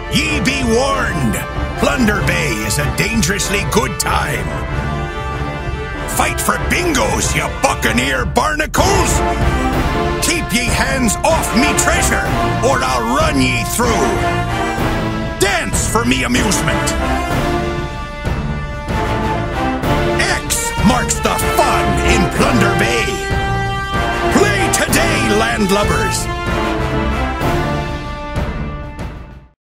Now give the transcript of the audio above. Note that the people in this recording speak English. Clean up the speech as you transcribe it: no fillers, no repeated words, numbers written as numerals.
Ye be warned, Plunder Bay is a dangerously good time. Fight for bingos, you buccaneer barnacles! Keep ye hands off me treasure, or I'll run ye through. Dance for me amusement. X marks the fun in Plunder Bay. Play today, landlubbers!